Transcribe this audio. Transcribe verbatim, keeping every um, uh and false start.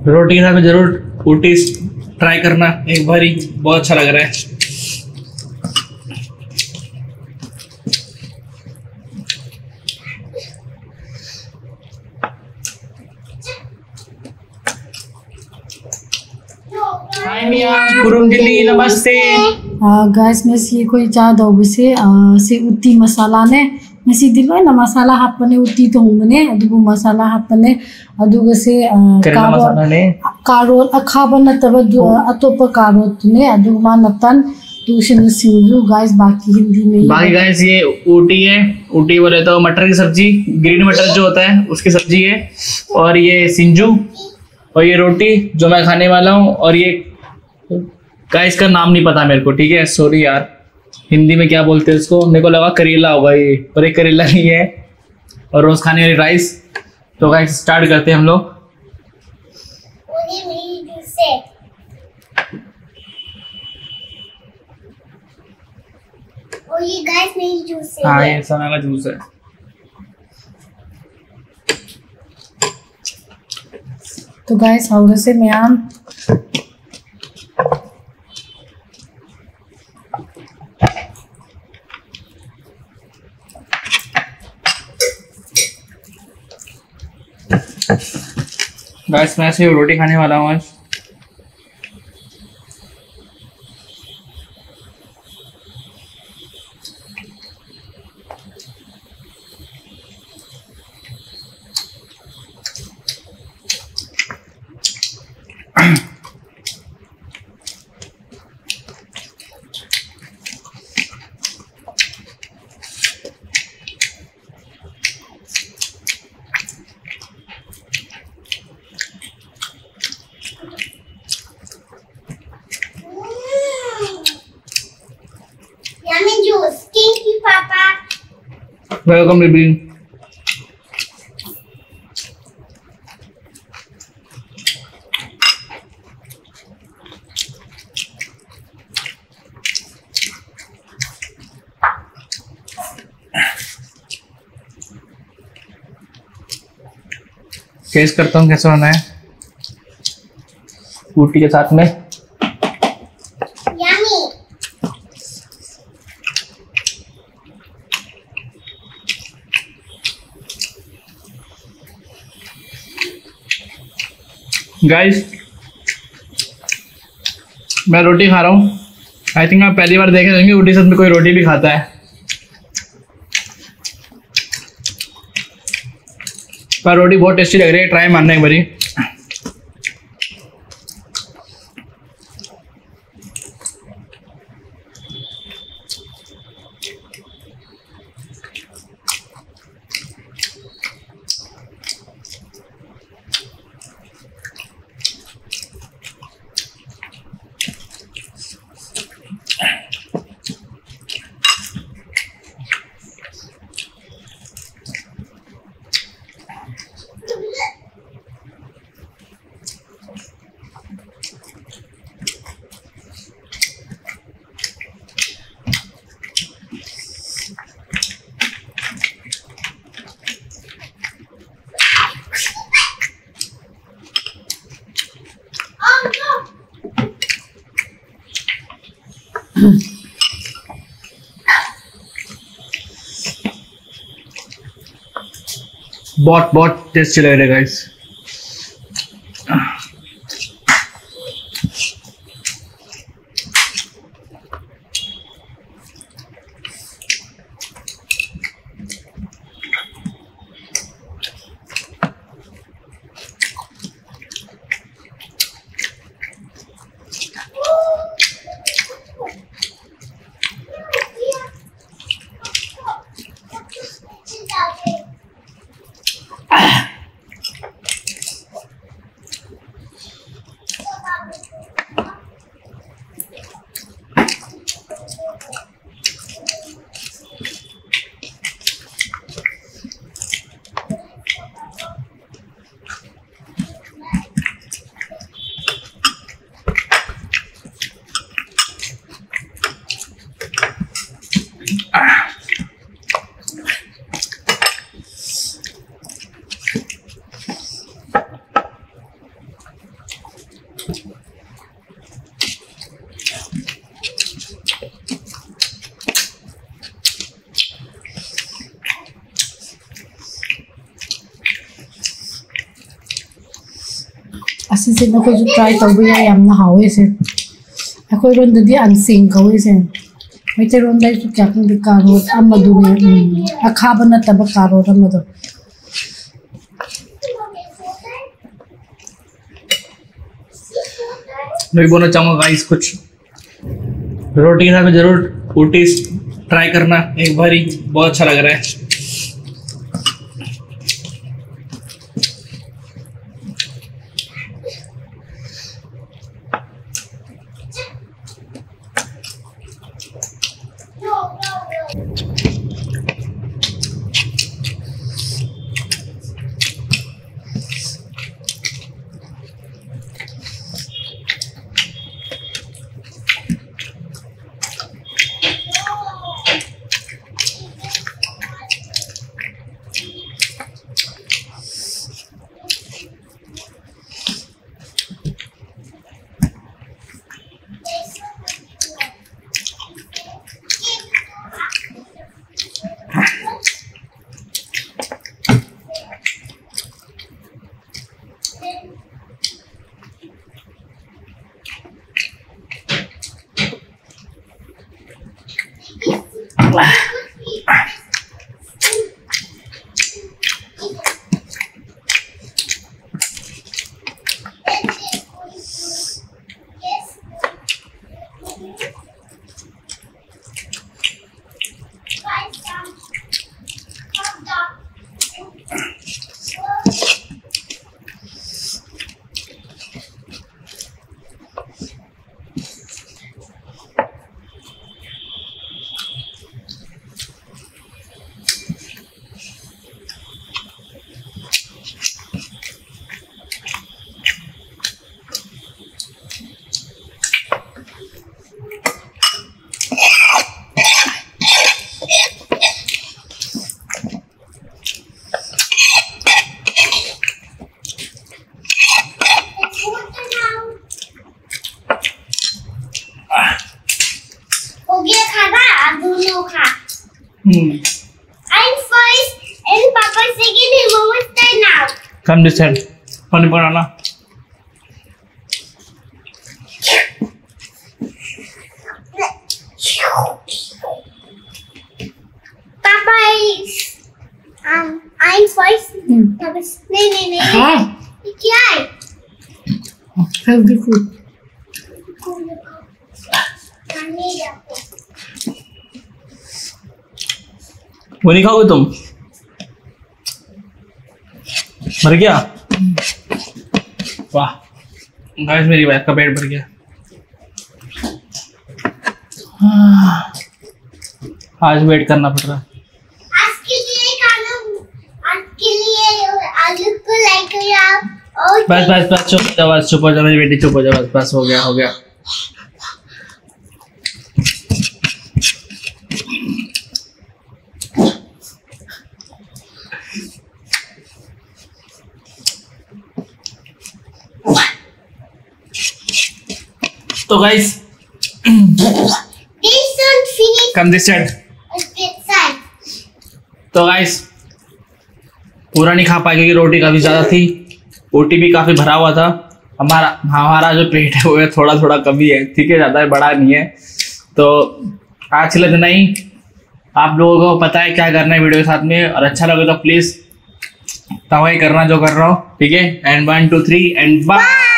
रोटी के साथ में जरूर ऊटी ट्राई करना एक बार ही, बहुत अच्छा लग रहा है। नमस्ते गाइस, मैं कोई चा दौबसे से उती मसाला ने ngasi loina masala hapane uti thongmane adugu masala hapane aduga se carrot akhaba nataba atopa carrot ne adugu ma natan tuition singju guys बाकी हिंदी में। बाकी गाइस ये ऊटी है, ऊटी बोले तो मटर की सब्जी, ग्रीन मटर जो होता है उसकी सब्जी है, और ये सिंजू और ये रोटी जो मैं खाने वाला हूँ, और ये गाइस का नाम नहीं पता मेरे को, ठीक है सॉरी यार, हिंदी में क्या बोलते हैं इसको, मेरे को लगा करेला होगा ये, पर ये करेला नहीं है। और रोज खाने वाली राइस। तो गाइस स्टार्ट करते हैं हम लोग। ये गाइस मेरी जूस है। हाँ ये सना का जूस है। तो गाइस हाउ से मैं आम गाइस मैं ऐसे रोटी खाने वाला हूँ आज। Welcome baby. टेस्ट करता हूँ कैसा होना है ऊटी के साथ में। गाइस मैं रोटी खा रहा हूँ, आई थिंक आप पहली बार देखे होंगे ऊटी के साथ में कोई रोटी भी खाता है, पर रोटी बहुत टेस्टी लग रही है, ट्राई मारना एक बारी। बहुत बहुत टेस्टी लग रहा है guys. Así se no could try to be I am now is it. I could run the day and sing go is it. Wait a run to captain the car road Amadu a carbon at the car road Amadu. मैं बोलना चाहूँगा guys कुछ रोटी के साथ में जरूर Ooty try करना एक बार ही, बहुत अच्छा लग रहा है। I'm first and Papa second and Mama's third now. Come this side. Manipur Anna. Papa is um I'm first. Hmm. Papa's नहीं नहीं नहीं. हाँ. ये क्या है? Healthy food. खाने जाते. वो नहीं खाओगे तुम? मर गया? वाह गाइस मेरी वाइफ का पेट भर गया। आज वेट करना पड़ रहा है। आज के लिए खाना आज के लिए आलू को लाइक करो आप और बस बस बस चुप हो जाओ, बस चुप हो जाओ मेरी बेटी, चुप हो जाओ, बस बस हो गया हो गया। तो guys this one finish come this side. this side. तो गाइस पूरा नहीं खा पाए क्योंकि रोटी काफी ज्यादा थी, रोटी भी काफी भरा हुआ था। हमारा हमारा जो पेट है वो थोड़ा थोड़ा कमी है, ठीक है, ज्यादा बड़ा नहीं है। तो आज के लिए इतना ही। आप लोगों को पता है क्या करना है वीडियो के साथ में, और अच्छा लगे तो प्लीज तवाई करना जो कर रहा हूँ, ठीक है। And one two three and bye.